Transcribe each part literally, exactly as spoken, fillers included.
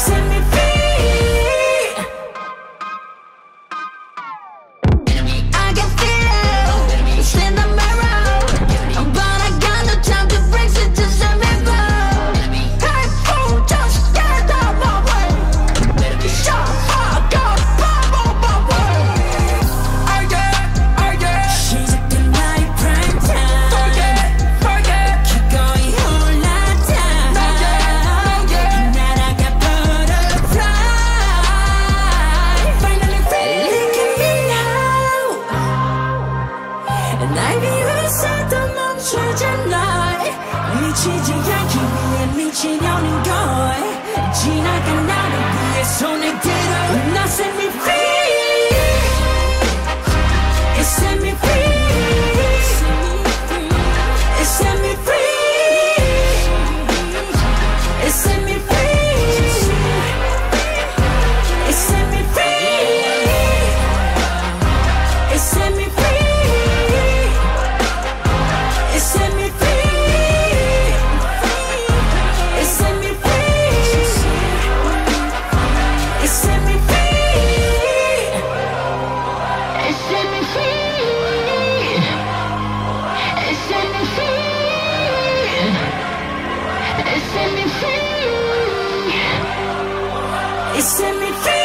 set me free. I can feel it, it's in the mirror, but I got no time to fix it, just let me go. Hey fool, just get out my way. Shut fuck up, pop on my way. I get, I get. She's acting like prime time. Forget, forget. Keep going all that time. No get, no get. And I got butterfly. Finally free. Look at me now. And I 비웃어도 멈추잖아. 미치지 않기 위해 미치려는 걸. 지나간 나를 위해 손을 들어. Now set me free. It set me free. It set me free. It set me free. It set me free. It set me free. It set me free. It set me free. It set me free. It set me free. It set me free. It set me free. It set me free.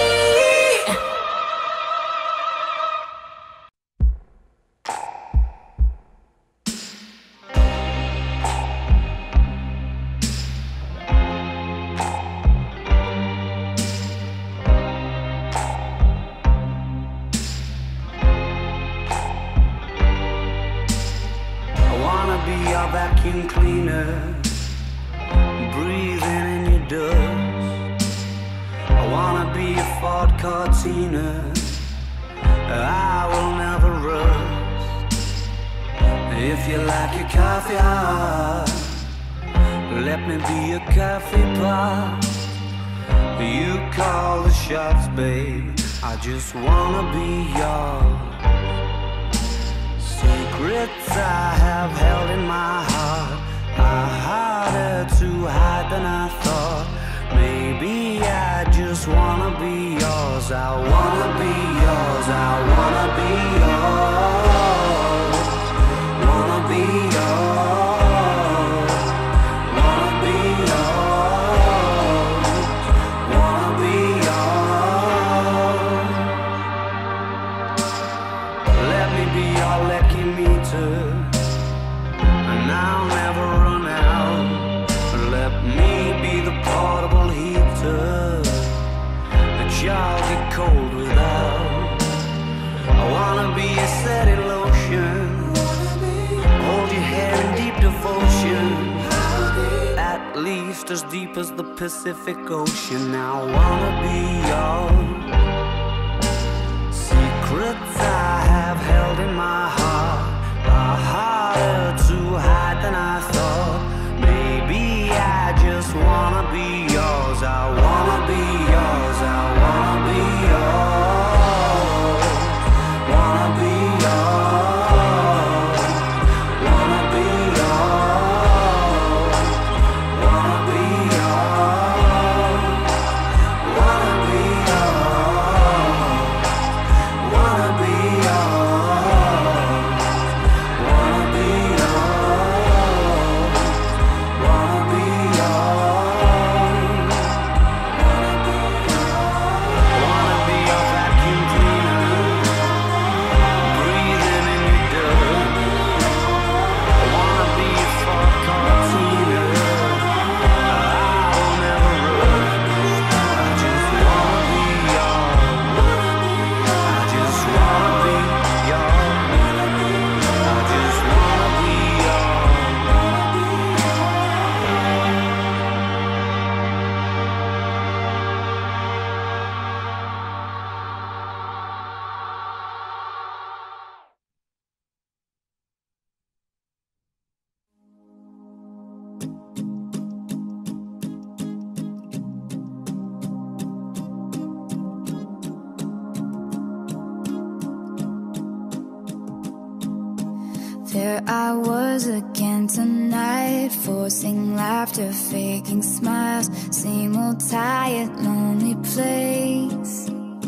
I wanna be your vacuum cleaner, breathing in your dust. I wanna be a Ford Cortina, I will never rust. If you like your coffee hot, let me be a coffee pot. You call the shots, babe, I just wanna be yours. Secrets I have held in my heart are harder to hide than I thought. Maybe I just wanna be yours. I wanna be yours. I wanna be yours. Wanna be yours. Wanna be yours. Wanna be yours. Let me be your lucky meter, and I'll never run out. Let me be the portable heater that y'all get cold without. I wanna be a steady lotion, hold your hair in deep devotion, at least as deep as the Pacific Ocean. I wanna be yours. Secrets I have held in my heart are harder to hide than I thought. Maybe I just wanna be yours. I wanna be yours. I wanna be yours. Wanna be yours. Wanna be yours. Wanna be yours. Wanna be yours. Wanna be yours. Wanna be yours. Wanna be yours. There I was again tonight, forcing laughter, faking smiles. Same old tired, lonely place.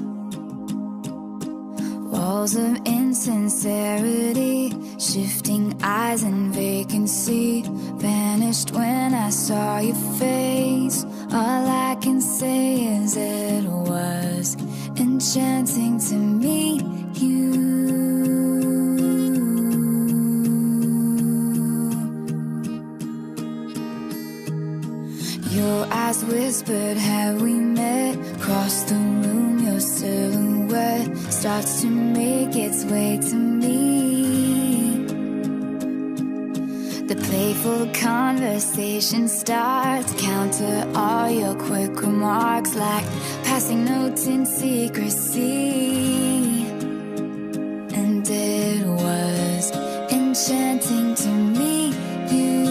Walls of insincerity, shifting eyes and vacancy. Vanished when I saw your face. All I can say is it was enchanting to meet you. Your eyes whispered, have we met? Across the room, your silhouette starts to make its way to me. The playful conversation starts, counter all your quick remarks like passing notes in secrecy. And it was enchanting to meet you.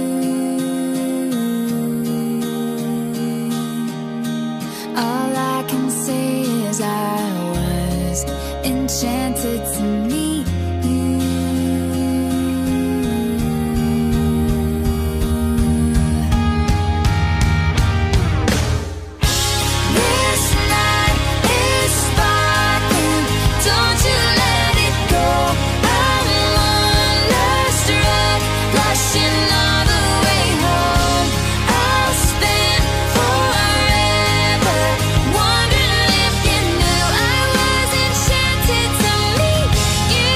All I can say is I was enchanted to meet you. This night is sparkling, don't you let it go. I'm wonderstruck, blushing all the way home. I'll spend forever wondering if you knew I was enchanted to meet you.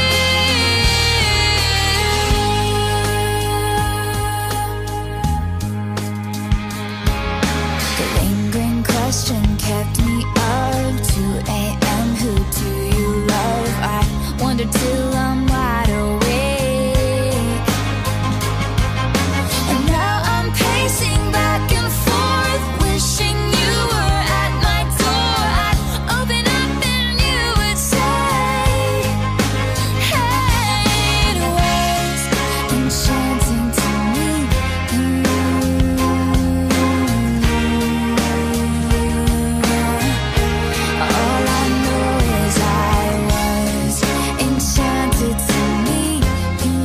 The lingering question kept me up. two a m Who do you love? I wonder till I'm wide awake. And now I'm pacing back and forth, wishing you were at my door. I'd open up and you would say, hey, it was enchanting to meet you. All I know is I was enchanted to meet you.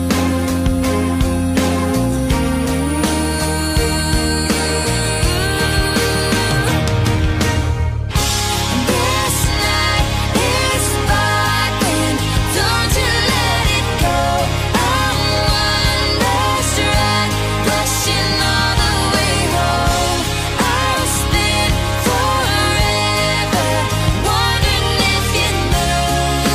This night is sparkling, don't you let it go. I'm wonderstruck, blushing all the way home. I'll spend forever wondering if you knew.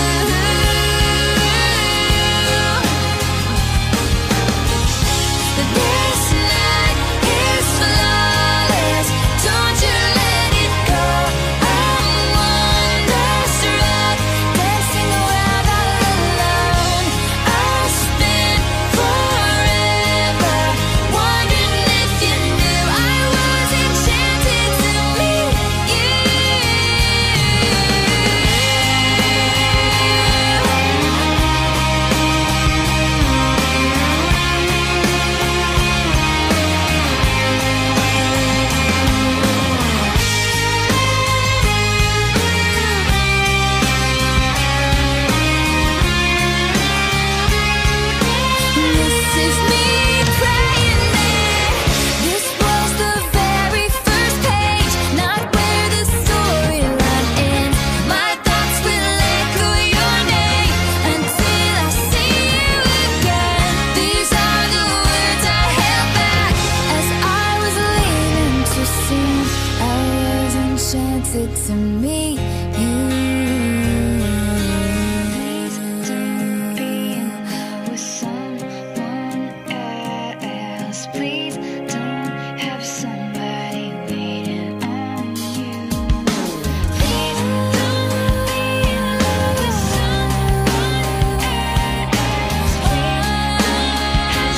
This night is flawless, don't you let it go. I'm wonderstruck, dancing around all alone. I'll spend forever wondering if you knew I was enchanted to meet you. This is me praying there. This was the very first page, not where the storyline ends. My thoughts will echo your name until I see you again. These are the words I held back as I was leaving too soon. I was enchanted to meet you. Please don't be with someone else. Please don't have somebody waiting on you. Please don't be in love with someone else. Please don't have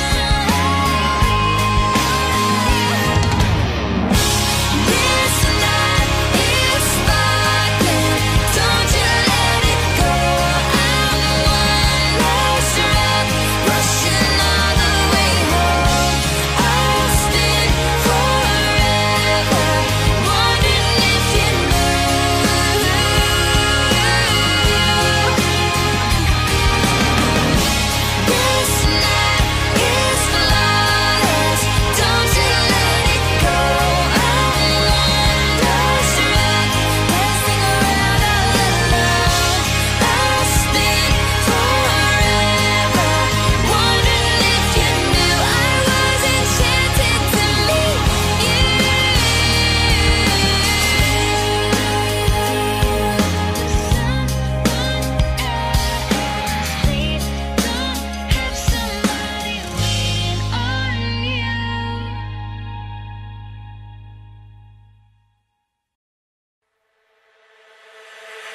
somebody. This night is sparkling, don't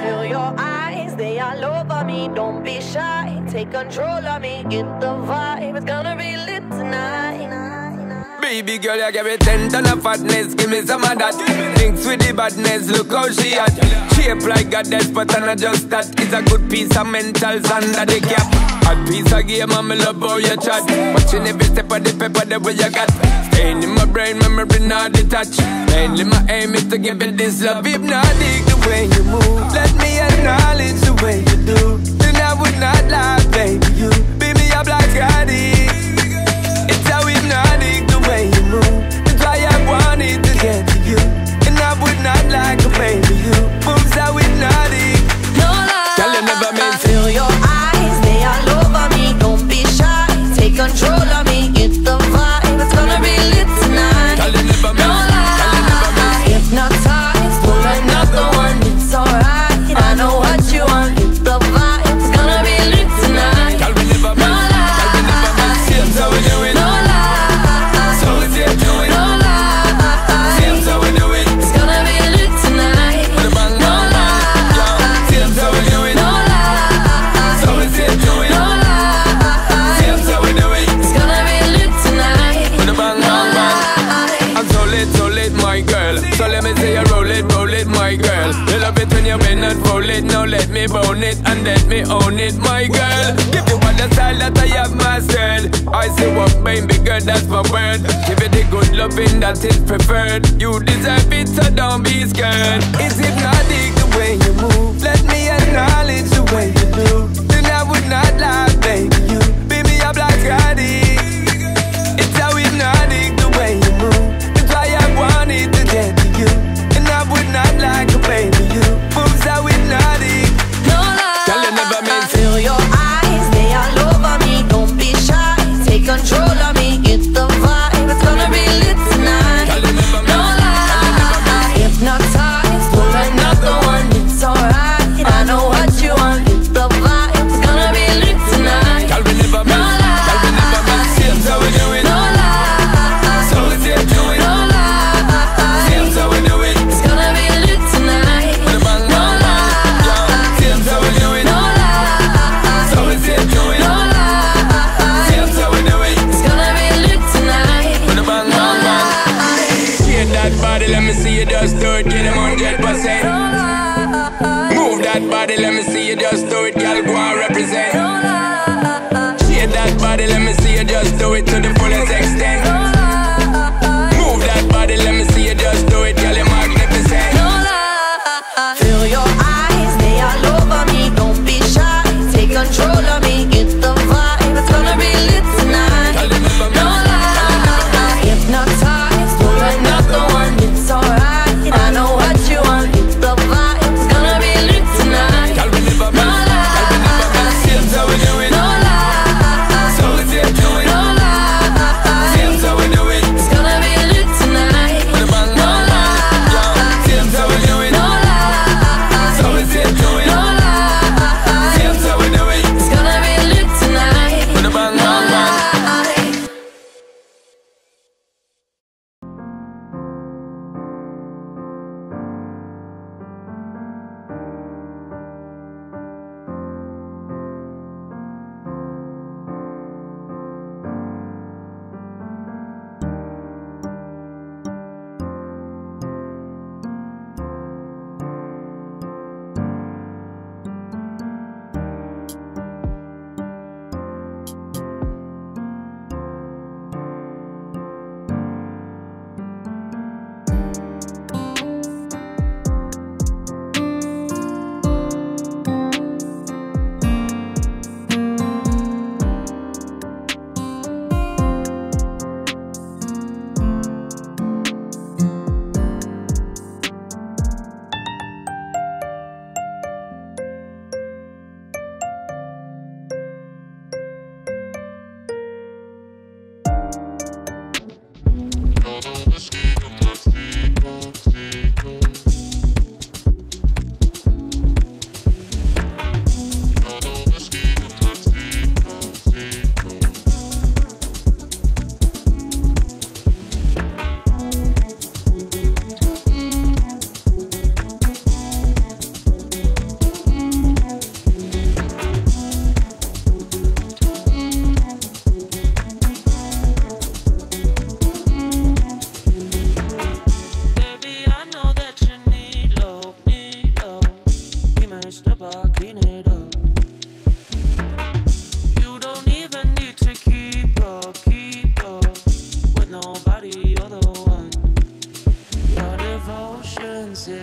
Feel your eyes, they all over me. Don't be shy, take control of me. Get the vibe, it's gonna be lit tonight. Baby girl, you give me ten ton of fatness, give me some of that. Thinks with the badness, look how she at. Shape like goddess, but I'm not just that. It's a good piece of mentals under the cap. Hot piece of game, and me love how you chat. Watching every step of the paper, the way you got. Staying in my brain, memory not detached. Mainly my aim is to give it this love. Hypnotic the way you move, let me acknowledge the way you do. Then I would not lie, baby, you beat me up like Gotti. It's how hypnotic the way you move. That's why I wanted to get to you. And I would not like a baby, you moves how hypnotic. No lie, girl, you never meant to. Feel your eyes, they all over me. Don't be shy, take control of me. Get the vibe, it's gonna be lit tonight. Girl, you never meant. No lie, hypnotize, pull another one. It's alright, I know what you want. Get the vibe, it's gonna be lit tonight. Girl, we never meant. No lie, girl, we never meant. Seems how we do it. no lie, So we see it do it. no lie. Seems how we do it. It's gonna be lit tonight. With a bang, No bang, bang. lie, Seems how we do it. no lie, So we see it do it. no lie. Seems how we do it. It's gonna be lit tonight. With a bang, No bang, bang. lie. I'm so lit, so lit, my girl. So let me say you roll it, roll it, my girl. You love it when you bend and roll it. Now let me bone it and let me own it, my girl. Give you all the style that I have mastered. I say what, baby girl, that's my word. Give it the good loving that is preferred. You deserve it, so don't be scared. It's hypnotic the way you move. Let me acknowledge the way you do. Then I would not lie, baby. You beat me up like Gotti. It's how hypnotic the way you move. That's why I wanted to get to you. And I would not like a baby, you moves how hypnotic. No lie, Girl, you never meant to. Feel your eyes, they all over me. Don't be shy, take control of me. Get the vibe, it's gonna be lit tonight. Girl, you never No meant. lie, hypnotize, pull another one. It's alright, I know what you want. Get the vibe, it's gonna be lit tonight. Girl, we never No meant. Girl, we never meant. Seems how we do it. No lie, So we see it do it. no lie. Seems how we do it. It's gonna be lit tonight. With a bang, No bang, bang. lie, Seems how we do it. no lie. So we see it do it. No lie, Seems how we do it. it's gonna be lit tonight. With a bang, No bang, bang. lie, Shake that body, let me see you just do it. Get them one hundred percent. no lie, Move that body, let me see you just do it. Girl, go and represent. no lie, Shake that body, let me see you just do it to the fullest extent. no lie, Move that body, let me see you just do it. Girl, you're magnificent. no lie. Feel your eyes, they all over me. Don't be shy, take control of me. Get the vibe, it's gonna be lit tonight. Girl, you never No meant. lie, hypnotize, pull another one. It's alright, I know what you want. Get the vibe, it's gonna be lit tonight. Girl, we never No meant. Girl, we never meant. lie, Seems how we do it. no lie, So we see it do it. no lie. Seems how we do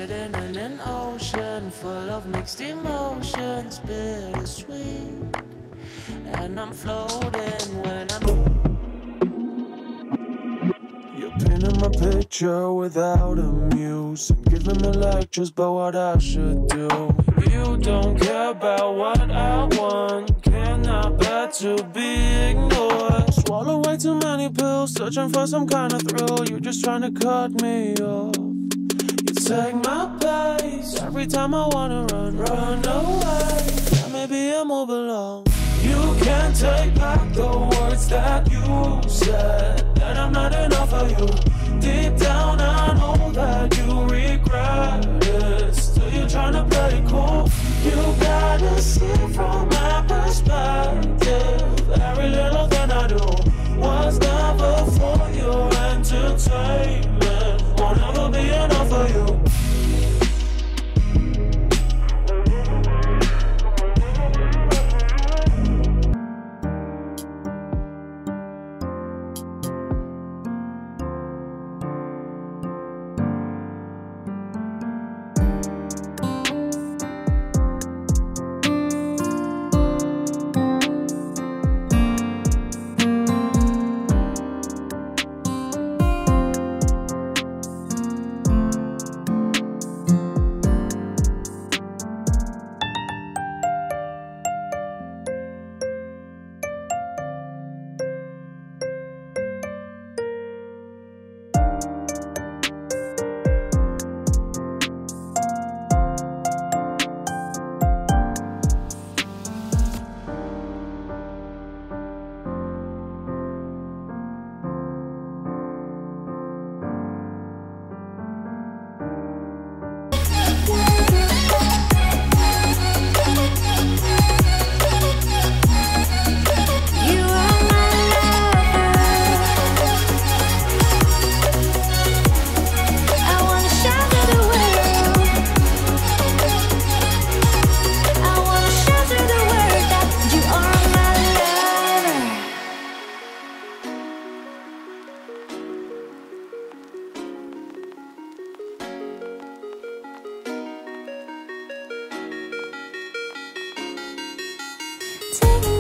sitting in an ocean full of mixed emotions, bittersweet. And I'm floating when I'm. You're painting my picture without a muse and giving me lectures about what I should do. You don't care about what I want, cannot bear to be ignored. Swallow way too many pills, searching for some kind of thrill. You're just trying to cut me off. You take my place every time I wanna run, run away. Yeah, maybe I move along. You can't take back the words that you said, that I'm not enough for you. Deep down I know that you regret it. Still you're trying to play it cool. You gotta see from my perspective. Every little thing I do was never for your entertainment. Won't ever be enough for you. Take